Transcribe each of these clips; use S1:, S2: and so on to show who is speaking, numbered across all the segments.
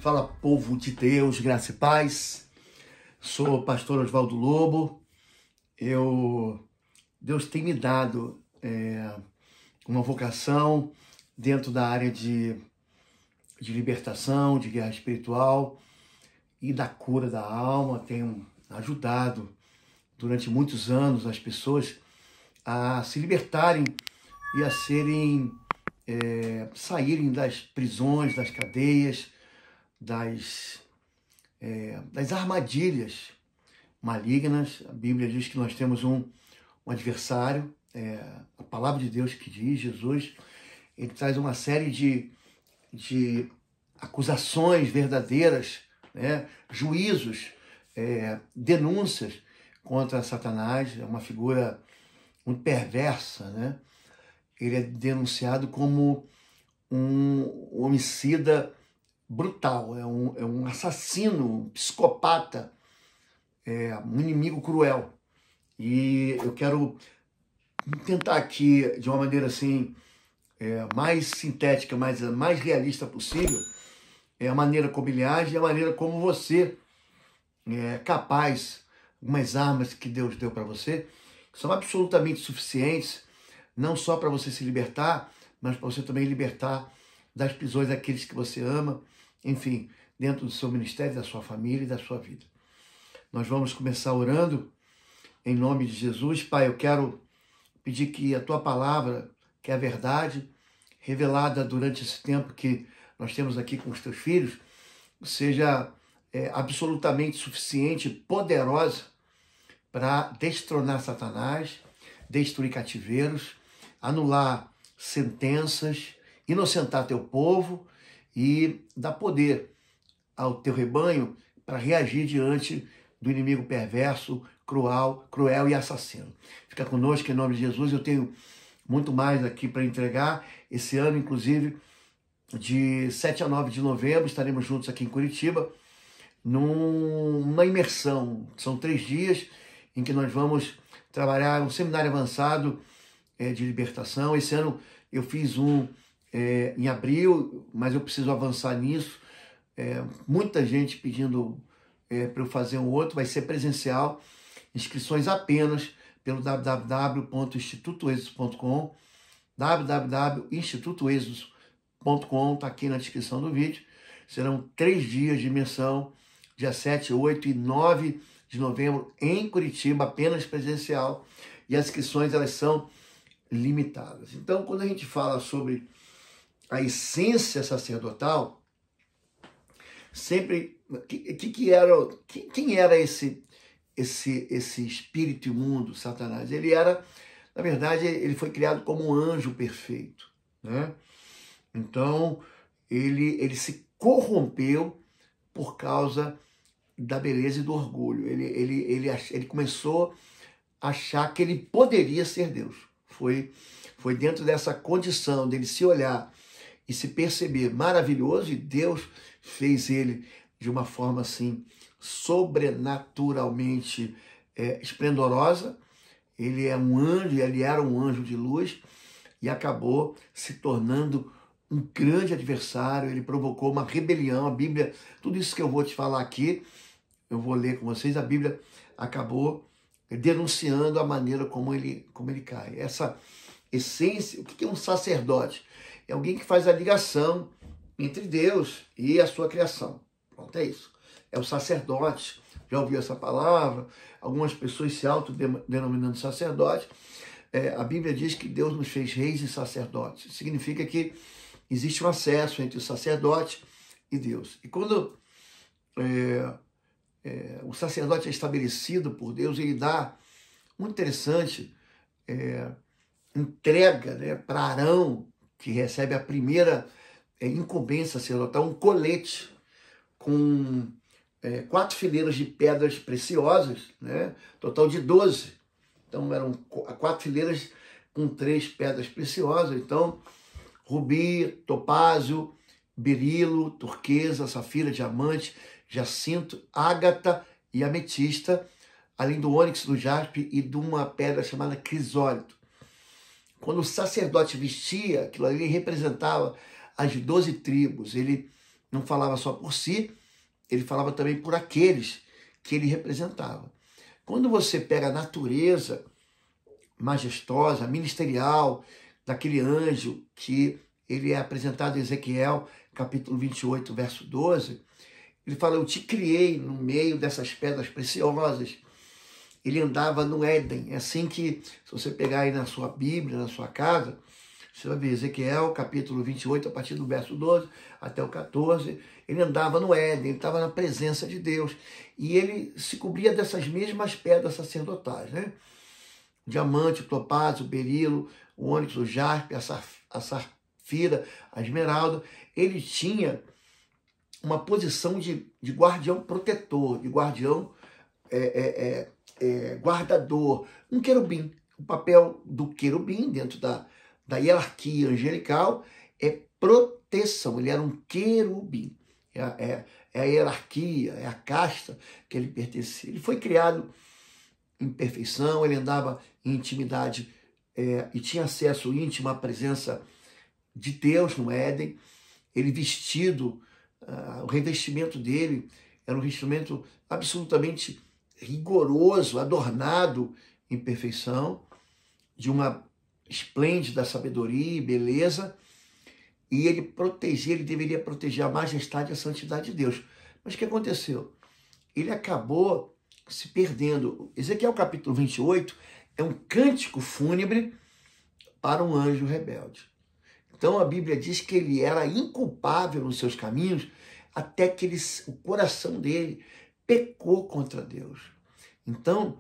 S1: Fala, povo de Deus, graça e paz. Sou o pastor Oswaldo Lobo. Deus tem me dado uma vocação dentro da área de libertação, de guerra espiritual e da cura da alma. Tenho ajudado durante muitos anos as pessoas a se libertarem e a saírem das prisões, das cadeias, das armadilhas malignas. A Bíblia diz que nós temos um adversário, a palavra de Deus que diz, Jesus, ele traz uma série de acusações verdadeiras, juízos, denúncias contra Satanás. É uma figura muito perversa, né? Ele é denunciado como um homicida brutal, é um assassino, um psicopata, um inimigo cruel. E eu quero tentar aqui, de uma maneira assim, mais sintética, mais realista possível, a maneira como ele age e a maneira como você é capaz, algumas armas que Deus deu para você, que são absolutamente suficientes, não só para você se libertar, mas para você também libertar das prisões daqueles que você ama, enfim, dentro do seu ministério, da sua família e da sua vida. Nós vamos começar orando em nome de Jesus. Pai, eu quero pedir que a Tua palavra, que é a verdade, revelada durante esse tempo que nós temos aqui com os Teus filhos, seja absolutamente suficiente, poderosa para destronar Satanás, destruir cativeiros, anular sentenças, inocentar Teu povo e dar poder ao Teu rebanho para reagir diante do inimigo perverso, cruel e assassino. Fica conosco em nome de Jesus. Eu tenho muito mais aqui para entregar. Esse ano, inclusive, de 7 a 9 de novembro, estaremos juntos aqui em Curitiba, numa imersão. São 3 dias em que nós vamos trabalhar um seminário avançado de libertação. Esse ano eu fiz um em abril, mas eu preciso avançar nisso. Muita gente pedindo para eu fazer um outro, vai ser presencial. Inscrições apenas pelo www.institutoexodus.com, www.institutoexodus.com, está aqui na descrição do vídeo. Serão 3 dias de imersão, dia 7, 8 e 9 de novembro em Curitiba, apenas presencial, e as inscrições elas são limitadas. Então, quando a gente fala sobre a essência sacerdotal, sempre quem era esse espírito imundo, Satanás? Ele era, na verdade, ele foi criado como um anjo perfeito, né? Então, ele se corrompeu por causa da beleza e do orgulho. Ele começou a achar que ele poderia ser Deus. Foi dentro dessa condição dele se olhar e se perceber maravilhoso, e Deus fez ele de uma forma assim sobrenaturalmente esplendorosa. Ele é um anjo, ele era um anjo de luz e acabou se tornando um grande adversário. Ele provocou uma rebelião. A Bíblia, tudo isso que eu vou te falar aqui, eu vou ler com vocês, a Bíblia acabou denunciando a maneira como ele cai. Essa essência, o que é um sacerdote? É alguém que faz a ligação entre Deus e a sua criação. Pronto, é isso. É o sacerdote. Já ouviu essa palavra? Algumas pessoas se autodenominando sacerdote. A Bíblia diz que Deus nos fez reis e sacerdotes. Significa que existe um acesso entre o sacerdote e Deus. E quando o sacerdote é estabelecido por Deus, ele dá, muito interessante, entrega para Arão, que recebe a primeira incumbência sacerdotal, um colete com 4 fileiras de pedras preciosas, né? Total de 12. Então eram 4 fileiras com 3 pedras preciosas. Então, rubi, topázio, berilo, turquesa, safira, diamante, jacinto, ágata e ametista, além do ônix, do jaspe e de uma pedra chamada crisólito. Quando o sacerdote vestia, aquilo ali representava as 12 tribos. Ele não falava só por si, ele falava também por aqueles que ele representava. Quando você pega a natureza majestosa, ministerial, daquele anjo que ele é apresentado em Ezequiel, capítulo 28, verso 12, ele fala, eu te criei no meio dessas pedras preciosas. Ele andava no Éden. É assim que, se você pegar aí na sua Bíblia, na sua casa, você vai ver Ezequiel, capítulo 28, a partir do verso 12 até o 14, ele andava no Éden, ele estava na presença de Deus. E ele se cobria dessas mesmas pedras sacerdotais, né? O diamante, o topázio, o berilo, o ônix, o jaspe, a safira, a esmeralda. Ele tinha uma posição de guardião protetor, de guardião guardador, um querubim. O papel do querubim dentro da hierarquia angelical é proteção. Ele era um querubim. É a hierarquia, é a casta que ele pertencia. Ele foi criado em perfeição, ele andava em intimidade e tinha acesso íntimo à presença de Deus no Éden. Ele vestido, o revestimento dele era um revestimento absolutamente rigoroso, adornado em perfeição, de uma esplêndida sabedoria e beleza, e ele deveria proteger a majestade e a santidade de Deus. Mas o que aconteceu? Ele acabou se perdendo. Ezequiel capítulo 28 é um cântico fúnebre para um anjo rebelde. Então a Bíblia diz que ele era inculpável nos seus caminhos até que o coração dele pecou contra Deus. Então,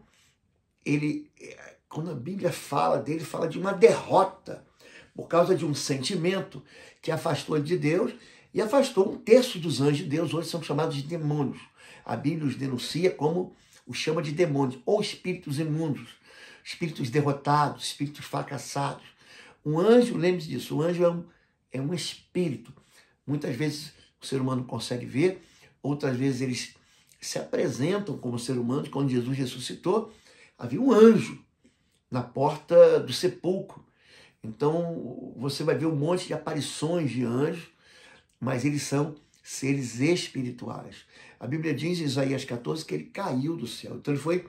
S1: quando a Bíblia fala dele, fala de uma derrota por causa de um sentimento que afastou ele de Deus e afastou um terço dos anjos de Deus. Hoje são chamados de demônios. A Bíblia os denuncia como os chama de demônios, ou espíritos imundos, espíritos derrotados, espíritos fracassados. Um anjo, lembre-se disso, o anjo é um espírito. Muitas vezes o ser humano consegue ver, outras vezes eles se apresentam como ser humano. Quando Jesus ressuscitou, havia um anjo na porta do sepulcro. Então, você vai ver um monte de aparições de anjos, mas eles são seres espirituais. A Bíblia diz em Isaías 14 que ele caiu do céu. Então, ele foi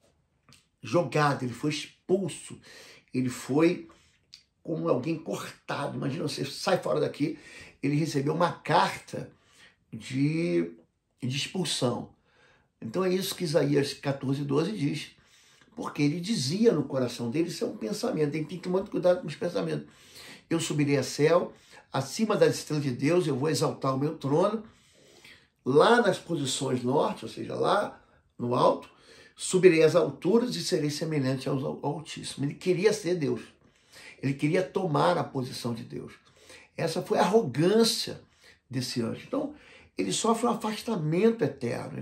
S1: jogado, ele foi expulso, ele foi como alguém cortado. Imagina, você sai fora daqui, ele recebeu uma carta de expulsão. Então é isso que Isaías 14, 12 diz. Porque ele dizia no coração dele, isso é um pensamento, tem que ter muito cuidado com os pensamentos. Eu subirei a céu, acima das estrelas de Deus, eu vou exaltar o meu trono, lá nas posições norte, ou seja, lá no alto, subirei às alturas e serei semelhante ao Altíssimo. Ele queria ser Deus. Ele queria tomar a posição de Deus. Essa foi a arrogância desse anjo. Então, ele sofre um afastamento eterno.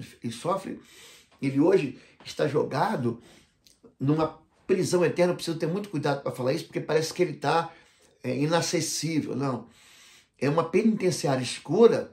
S1: Ele hoje está jogado numa prisão eterna. Eu preciso ter muito cuidado para falar isso, porque parece que ele está inacessível. Não. É uma penitenciária escura.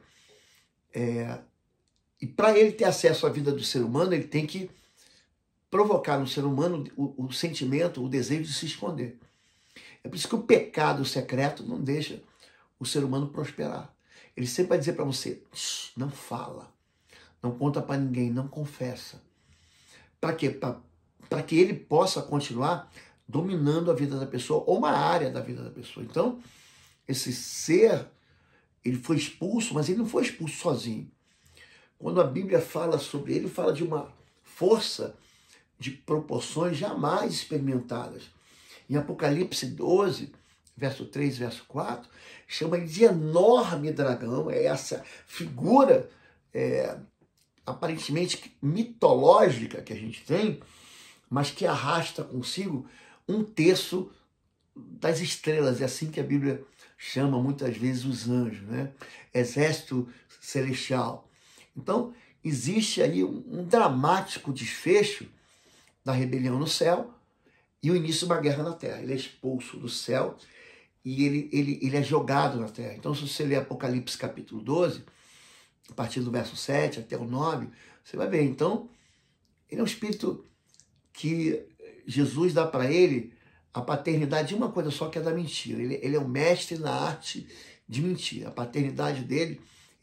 S1: E para ele ter acesso à vida do ser humano, ele tem que provocar no ser humano o sentimento, o desejo de se esconder. É por isso que o pecado secreto não deixa o ser humano prosperar. Ele sempre vai dizer para você, não fala, não conta para ninguém, não confessa. Para quê? Para que ele possa continuar dominando a vida da pessoa ou uma área da vida da pessoa. Então, esse ser, ele foi expulso, mas ele não foi expulso sozinho. Quando a Bíblia fala sobre ele, fala de uma força de proporções jamais experimentadas. Em Apocalipse 12, verso 3, verso 4, chama ele de enorme dragão. É essa figura aparentemente mitológica que a gente tem, mas que arrasta consigo um terço das estrelas. É assim que a Bíblia chama muitas vezes os anjos, né? Exército celestial. Então, existe aí um dramático desfecho da rebelião no céu e o início de uma guerra na terra. Ele é expulso do céu e ele é jogado na terra. Então, se você ler Apocalipse capítulo 12, a partir do verso 7 até o 9, você vai ver. Então, ele é um espírito que Jesus dá para ele a paternidade de uma coisa só, que é da mentira. Ele é o mestre na arte de mentir. A paternidade dele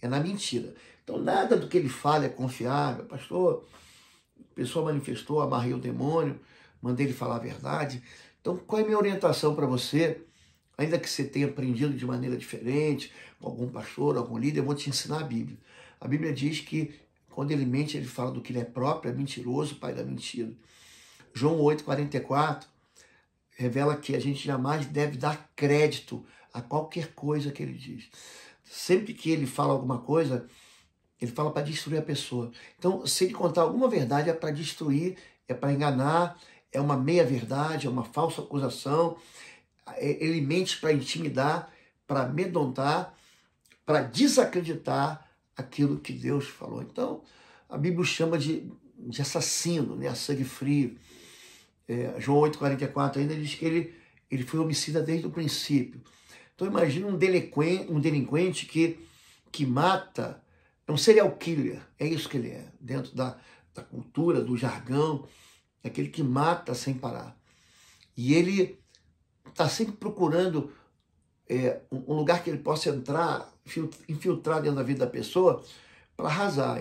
S1: é na mentira. Então, nada do que ele fala é confiável. Pastor, a pessoa manifestou, amarrei o demônio, mandei ele falar a verdade. Então, qual é a minha orientação para você? Ainda que você tenha aprendido de maneira diferente, com algum pastor, algum líder, eu vou te ensinar a Bíblia. A Bíblia diz que quando ele mente, ele fala do que ele é próprio, é mentiroso, pai da mentira. João 8,44 revela que a gente jamais deve dar crédito a qualquer coisa que ele diz. Sempre que ele fala alguma coisa, ele fala para destruir a pessoa. Então, se ele contar alguma verdade, é para destruir, é para enganar, é uma meia-verdade, é uma falsa acusação. Ele mente para intimidar, para amedrontar, para desacreditar aquilo que Deus falou. Então, a Bíblia chama de assassino, né? A sangue frio. João 8,44 ainda diz que ele foi homicida desde o princípio. Então, imagina um delinquente que mata, é um serial killer, é isso que ele é, dentro da cultura, do jargão, é aquele que mata sem parar. E ele está sempre procurando um lugar que ele possa entrar, infiltrar dentro da vida da pessoa para arrasar.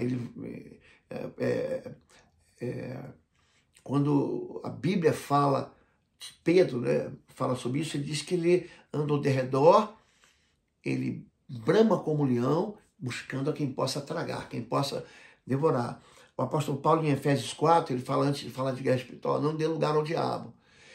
S1: Quando a Bíblia fala, Pedro, né, fala sobre isso, ele diz que ele anda ao derredor, ele brama como leão, buscando a quem possa tragar, quem possa devorar. O apóstolo Paulo, em Efésios 4, ele fala, antes de falar de guerra espiritual, não dê lugar ao diabo.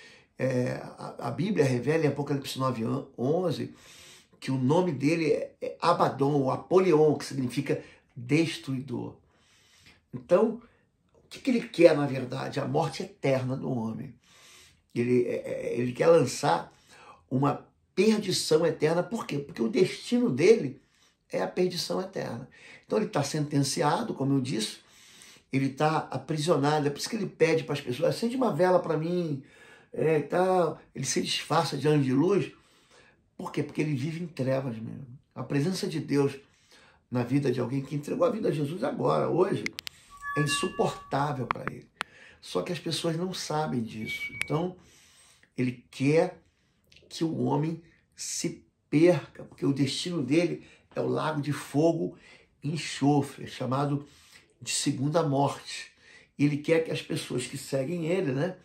S1: A Bíblia revela em Apocalipse 9:11 que o nome dele é Abaddon, ou Apolion, que significa destruidor. Então, o que ele quer, na verdade? A morte eterna do homem. Ele quer lançar uma perdição eterna. Por quê? Porque o destino dele é a perdição eterna. Então ele está sentenciado, como eu disse, ele está aprisionado. É por isso que ele pede para as pessoas: acende uma vela para mim. Ele se disfarça de anjo de luz. Por quê? Porque ele vive em trevas mesmo. A presença de Deus na vida de alguém que entregou a vida a Jesus agora, hoje, é insuportável para ele. Só que as pessoas não sabem disso. Então, ele quer que o homem se perca, porque o destino dele é o lago de fogo e enxofre, chamado de segunda morte. E ele quer que as pessoas que seguem ele, né,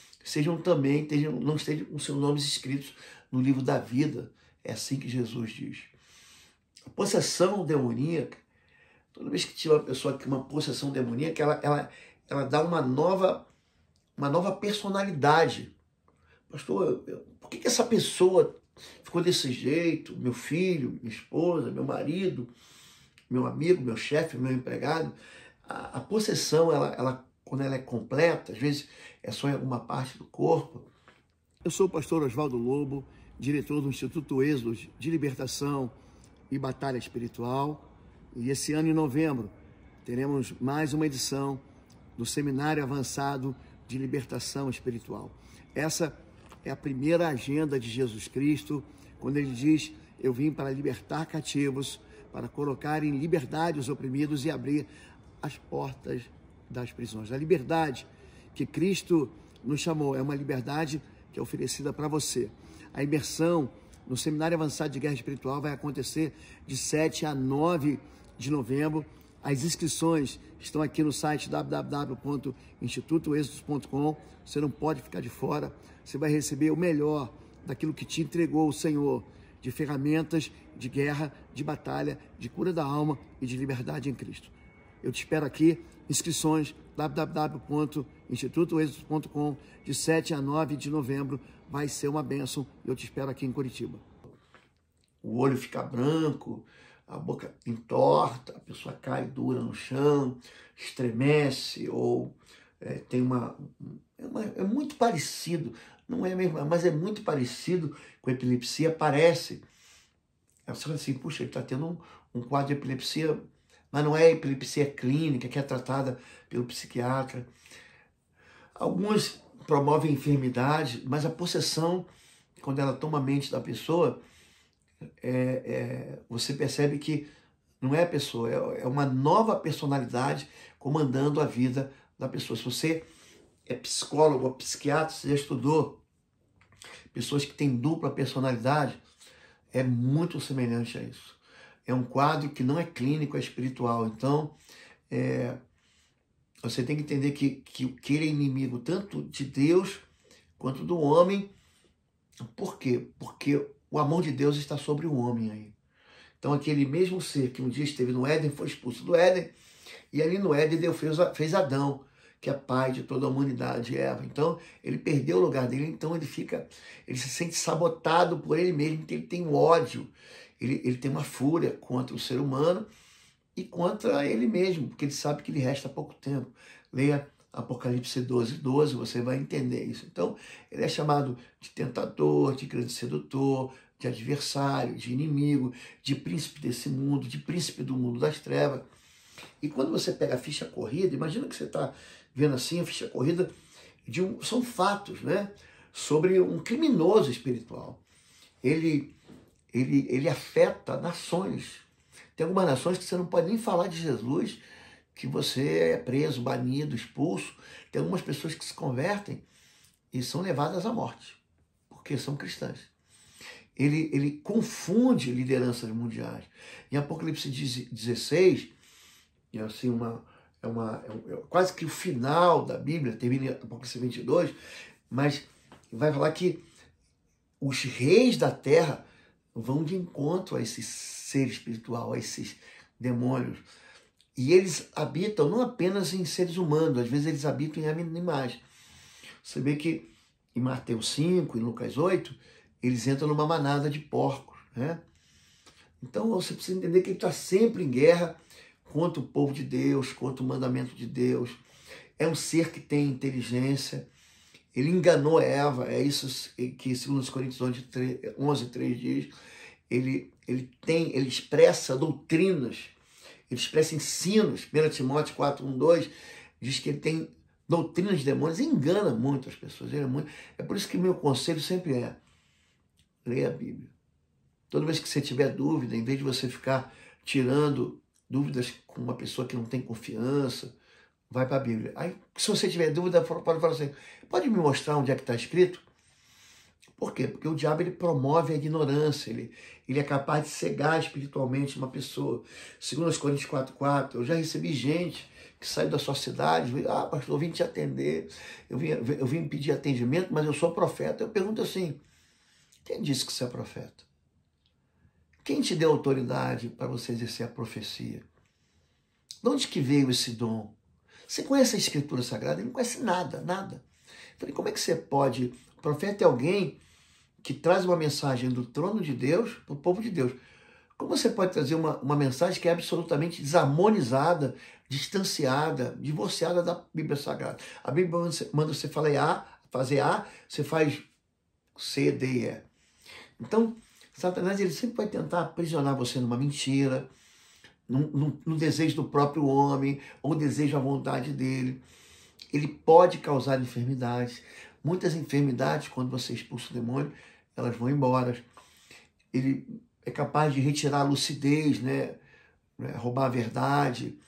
S1: não estejam com seus nomes escritos no livro da vida. É assim que Jesus diz. A possessão demoníaca, toda vez que tiver uma pessoa com uma possessão demoníaca, ela dá uma nova personalidade. Pastor, por que essa pessoa ficou desse jeito? Meu filho, minha esposa, meu marido, meu amigo, meu chefe, meu empregado. A possessão, quando ela é completa, às vezes é só em alguma parte do corpo. Eu sou o pastor Oswaldo Lobo, diretor do Instituto Êxodos de Libertação e Batalha Espiritual. E esse ano, em novembro, teremos mais uma edição do Seminário Avançado de Libertação Espiritual. Essa é a primeira agenda de Jesus Cristo, quando ele diz: eu vim para libertar cativos, para colocar em liberdade os oprimidos e abrir as portas das prisões. A liberdade que Cristo nos chamou é uma liberdade que é oferecida para você. A imersão no Seminário Avançado de Guerra Espiritual vai acontecer de 7 a 9 de novembro. As inscrições estão aqui no site www.institutoexodos.com. Você não pode ficar de fora. Você vai receber o melhor daquilo que te entregou o Senhor, de ferramentas de guerra, de batalha, de cura da alma e de liberdade em Cristo. Eu te espero aqui. Inscrições www.institutoexodos.com, de 7 a 9 de novembro. Vai ser uma bênção. Eu te espero aqui em Curitiba. O olho fica branco, a boca entorta, a pessoa cai dura no chão, estremece, ou tem é muito parecido, não é mesmo, mas é muito parecido com epilepsia, parece. Você fala assim: puxa, ele está tendo um quadro de epilepsia, mas não é epilepsia clínica, que é tratada pelo psiquiatra. Alguns promovem enfermidade, mas a possessão, quando ela toma a mente da pessoa, você percebe que não é a pessoa, é uma nova personalidade comandando a vida da pessoa. Se você é psicólogo ou psiquiatra, você já estudou pessoas que têm dupla personalidade, é muito semelhante a isso. é um quadro que não é clínico, é espiritual. Então, você tem que entender que ele é inimigo tanto de Deus quanto do homem. Por quê? Porque o amor de Deus está sobre o homem aí. Então, aquele mesmo ser que um dia esteve no Éden foi expulso do Éden, e ali no Éden Deus fez Adão, que é pai de toda a humanidade, Eva. Então, ele perdeu o lugar dele, então ele se sente sabotado por ele mesmo, porque ele tem um ódio, ele tem uma fúria contra o ser humano e contra ele mesmo, porque ele sabe que lhe resta pouco tempo. Leia Apocalipse 12:12, você vai entender isso. Então, ele é chamado de tentador, de grande sedutor, de adversário, de inimigo, de príncipe desse mundo, de príncipe do mundo das trevas. E quando você pega a ficha corrida, imagina que você está vendo assim a ficha corrida, são fatos, né, sobre um criminoso espiritual. Ele afeta nações. Tem algumas nações que você não pode nem falar de Jesus, que você é preso, banido, expulso. Tem algumas pessoas que se convertem e são levadas à morte, porque são cristãs. Ele confunde lideranças mundiais. Em Apocalipse 16, é assim quase que o final da Bíblia, termina em Apocalipse 22, mas vai falar que os reis da terra vão de encontro a esse ser espiritual, a esses demônios. E eles habitam não apenas em seres humanos, às vezes eles habitam em animais. Você vê que em Mateus 5, em Lucas 8, eles entram numa manada de porcos, né? Então você precisa entender que ele está sempre em guerra contra o povo de Deus, contra o mandamento de Deus. É um ser que tem inteligência. Ele enganou Eva, é isso que 2 Coríntios 11:3 diz. Ele expressa doutrinas, ele expressa ensinos. 1 Timóteo 4:1-2 diz que ele tem doutrinas de demônios, engana muito as pessoas. É por isso que meu conselho sempre é: leia a Bíblia. Toda vez que você tiver dúvida, em vez de você ficar tirando dúvidas com uma pessoa que não tem confiança, vai para a Bíblia. Aí, se você tiver dúvida, pode falar assim: pode me mostrar onde é que está escrito? Por quê? Porque o diabo ele promove a ignorância, ele é capaz de cegar espiritualmente uma pessoa. 2 Coríntios 4:4, eu já recebi gente que saiu da sua cidade, pastor, eu vim te atender, eu vim pedir atendimento, mas eu sou profeta. Eu pergunto assim: quem disse que você é profeta? Quem te deu autoridade para você exercer a profecia? De onde que veio esse dom? Você conhece a Escritura Sagrada? Ele não conhece nada, nada. Eu falei: como é que você pode? O profeta é alguém que traz uma mensagem do trono de Deus para o povo de Deus. Como você pode trazer uma mensagem que é absolutamente desarmonizada, distanciada, divorciada da Bíblia Sagrada? A Bíblia manda você fazer A, você faz C, D e E. Então, Satanás ele sempre vai tentar aprisionar você numa mentira, no desejo do próprio homem, ou desejo à vontade dele. Ele pode causar enfermidades. Muitas enfermidades, quando você expulsa o demônio, elas vão embora. Ele é capaz de retirar a lucidez, né? Roubar a verdade.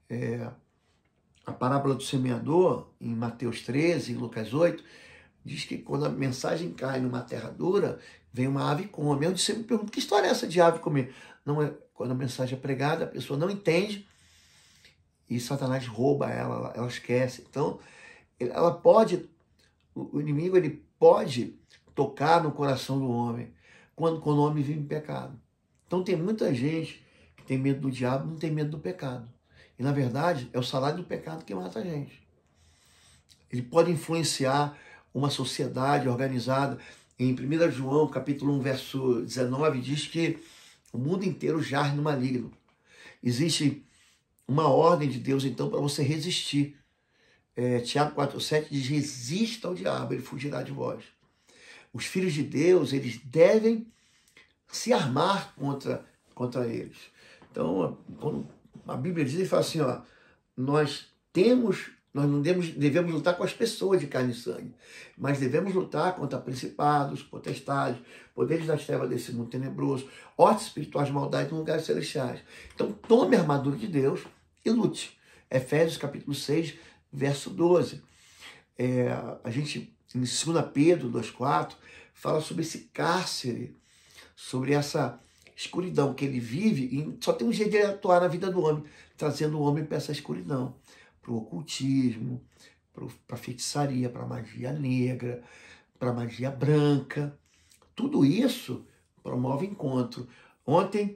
S1: A parábola do semeador, em Mateus 13, em Lucas 8, diz que quando a mensagem cai numa terra dura, vem uma ave e come. Eu sempre me pergunto: que história é essa de ave comer? Não é, quando a mensagem é pregada, a pessoa não entende e Satanás rouba ela esquece. Então, o inimigo ele pode tocar no coração do homem quando o homem vive em pecado. Então tem muita gente que tem medo do diabo, não tem medo do pecado. E na verdade é o salário do pecado que mata a gente. Ele pode influenciar uma sociedade organizada. Em 1 João, capítulo 1, verso 19, diz que o mundo inteiro jaz no maligno. Existe uma ordem de Deus, então, para você resistir. Tiago 4:7 diz: resista ao diabo, ele fugirá de vós. Os filhos de Deus, eles devem se armar contra eles. Então, quando a Bíblia diz, ele fala assim, nós não devemos lutar com as pessoas de carne e sangue, mas devemos lutar contra principados, potestades, poderes das trevas desse mundo tenebroso, hostes espirituais de maldade em lugares celestiais. Então, tome a armadura de Deus e lute. Efésios capítulo 6, verso 12. A gente, em 2 Pedro 2:4, fala sobre esse cárcere, sobre essa escuridão que ele vive, e só tem um jeito de ele atuar na vida do homem, trazendo o homem para essa escuridão, para o ocultismo, para a feitiçaria, para a magia negra, para a magia branca. Tudo isso promove encontro. Ontem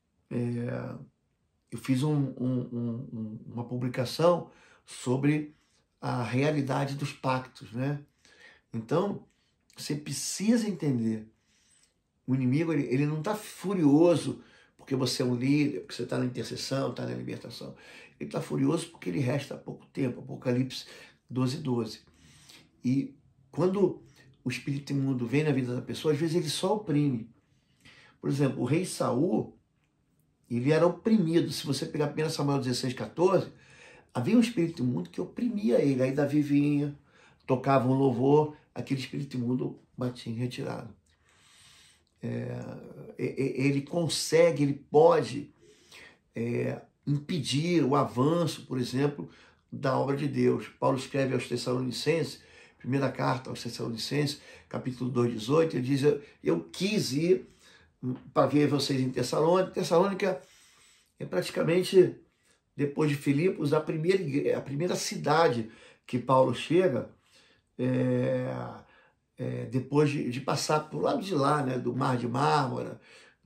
S1: eu fiz uma publicação sobre a realidade dos pactos, né? Então, você precisa entender. O inimigo, ele não está furioso porque você é um líder, porque você está na intercessão, está na libertação. Ele está furioso porque ele resta pouco tempo. Apocalipse 12:12. E quando o espírito imundo vem na vida da pessoa, às vezes ele só oprime. Por exemplo, o rei Saul, ele era oprimido. Se você pegar 1 Samuel 16:14, havia um espírito imundo que oprimia ele. Aí Davi vinha, tocava um louvor, aquele espírito imundo batia em retirada. Ele consegue, ele pode impedir o avanço, por exemplo, da obra de Deus. Paulo escreve aos Tessalonicenses, primeira carta aos Tessalonicenses, capítulo 2:18, ele diz, eu quis ir para ver vocês em Tessalônica. Tessalônica é praticamente, depois de Filipos, a primeira cidade que Paulo chega, depois de passar por lado de lá, né, do Mar de Mármara,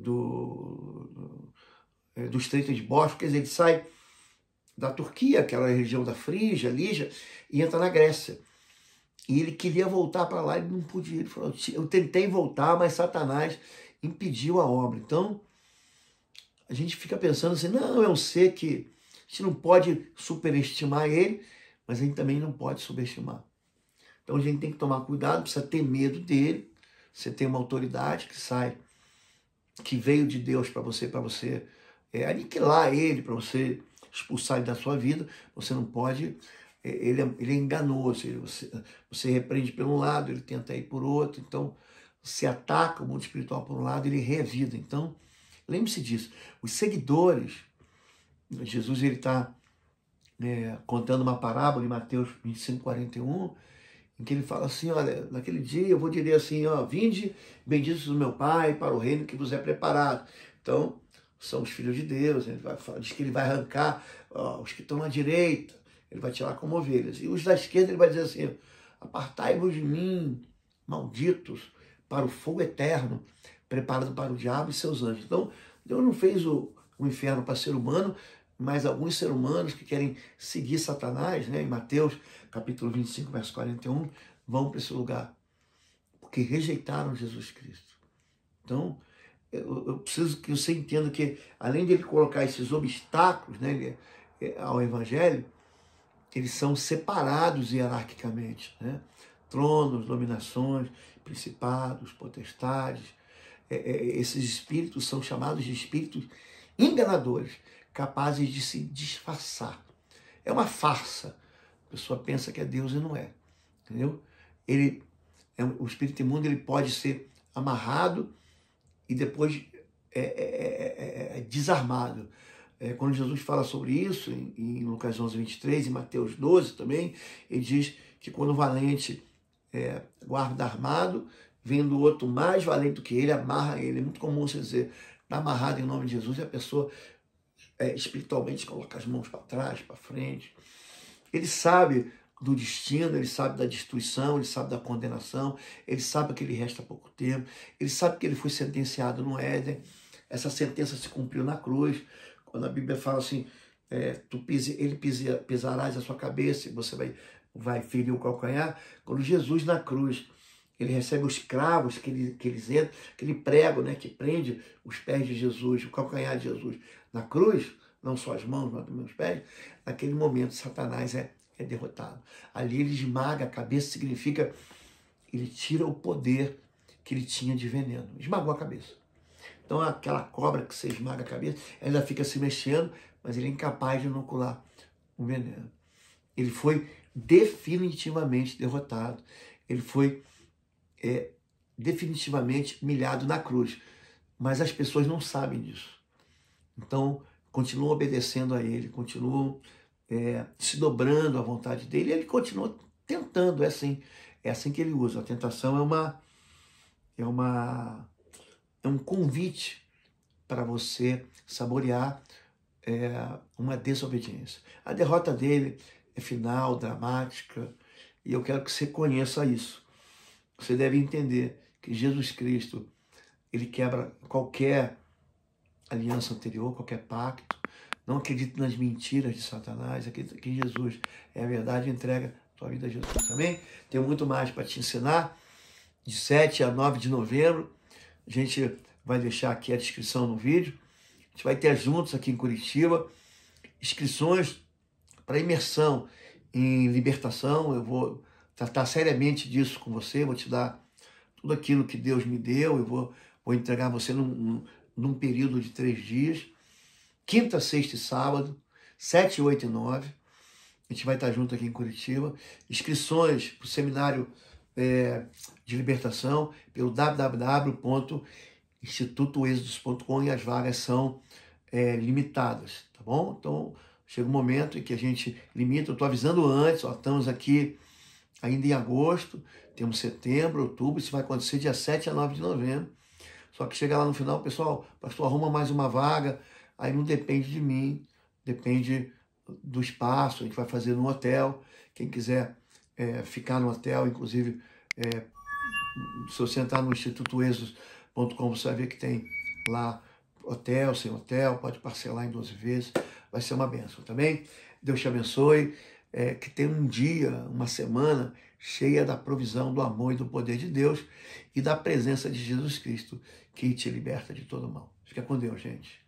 S1: do Estreito de Bósforo. Quer dizer, ele sai da Turquia, aquela região da Frígia, Lígia, e entra na Grécia. E ele queria voltar para lá e não podia. Ele falou, eu tentei voltar, mas Satanás impediu a obra. Então, a gente fica pensando assim, não, eu sei que a gente não pode superestimar ele, mas a gente também não pode subestimar. Então a gente tem que tomar cuidado, precisa ter medo dele. Você tem uma autoridade que veio de Deus para você aniquilar ele, para você expulsar ele da sua vida. Você não pode, ele é enganoso, você repreende por um lado, ele tenta ir por outro. Então você ataca o mundo espiritual por um lado, ele revida. Então lembre-se disso. Os seguidores, Jesus ele está contando uma parábola em Mateus 25:41, em que ele fala assim, olha, naquele dia eu vou dizer assim, vinde, benditos do meu Pai, para o reino que vos é preparado. Então, são os filhos de Deus, ele diz que ele vai arrancar os que estão à direita, ele vai tirar como ovelhas. E os da esquerda ele vai dizer assim, apartai-vos de mim, malditos, para o fogo eterno, preparado para o diabo e seus anjos. Então, Deus não fez o inferno para ser humano, mas alguns seres humanos que querem seguir Satanás, né, em Mateus capítulo 25, verso 41, vão para esse lugar, porque rejeitaram Jesus Cristo. Então, eu preciso que você entenda que, além de ele colocar esses obstáculos, né, ao Evangelho, eles são separados hierarquicamente, né? Tronos, dominações, principados, potestades. Esses espíritos são chamados de espíritos enganadores, capazes de se disfarçar. É uma farsa. A pessoa pensa que é Deus e não é. Entendeu? O espírito imundo ele pode ser amarrado e depois desarmado. Quando Jesus fala sobre isso, em Lucas 11:23, em Mateus 12 também, ele diz que quando o valente guarda armado, vendo o outro mais valente do que ele, amarra ele. É muito comum você dizer, está amarrado em nome de Jesus, e a pessoa espiritualmente coloca as mãos para trás, para frente. Ele sabe do destino, ele sabe da destruição, ele sabe da condenação, ele sabe que ele resta pouco tempo, ele sabe que ele foi sentenciado no Éden, essa sentença se cumpriu na cruz. Quando a Bíblia fala assim, pisarás a sua cabeça e você vai ferir o calcanhar. Quando Jesus na cruz, ele recebe os cravos que eles entram, aquele prego, né, que prende os pés de Jesus, o calcanhar de Jesus na cruz, não só as mãos, mas também os pés. Naquele momento, Satanás é derrotado. Ali ele esmaga a cabeça, significa ele tira o poder que ele tinha de veneno. Esmagou a cabeça. Então, aquela cobra que você esmaga a cabeça, ela fica se mexendo, mas ele é incapaz de inocular o veneno. Ele foi definitivamente derrotado. Ele foi definitivamente humilhado na cruz. Mas as pessoas não sabem disso. Então, continuam obedecendo a ele, continuam se dobrando à vontade dele, e ele continua tentando. É assim que ele usa. A tentação é um convite para você saborear uma desobediência. A derrota dele é final, dramática, e eu quero que você conheça isso. Você deve entender que Jesus Cristo, ele quebra qualquer aliança anterior, qualquer pacto. Não acredite nas mentiras de Satanás, acredita que Jesus é a verdade, entrega a tua vida a Jesus, amém? Tenho muito mais para te ensinar. De 7 a 9 de novembro, a gente vai deixar aqui a descrição no vídeo. A gente vai ter juntos aqui em Curitiba inscrições para imersão em libertação. Eu vou tratar seriamente disso com você, vou te dar tudo aquilo que Deus me deu, eu vou entregar você num período de 3 dias, quinta, sexta e sábado, 7, 8 e 9. A gente vai estar junto aqui em Curitiba. Inscrições para o seminário de libertação pelo www.institutoexodus.com, e as vagas são limitadas, tá bom? Então, chega um momento em que a gente limita. Eu estou avisando antes, estamos aqui ainda em agosto, temos setembro, outubro, isso vai acontecer dia 7 a 9 de novembro. Só que chega lá no final, pessoal, pastor, arruma mais uma vaga, aí não depende de mim, depende do espaço, a gente vai fazer no hotel. Quem quiser ficar no hotel, inclusive, se você entrar no institutoexodus.com, você vai ver que tem lá hotel, sem hotel, pode parcelar em 12 vezes, vai ser uma bênção, tá bem? Deus te abençoe, que tenha um dia, uma semana cheia da provisão, do amor e do poder de Deus e da presença de Jesus Cristo, que te liberta de todo mal. Fica com Deus, gente.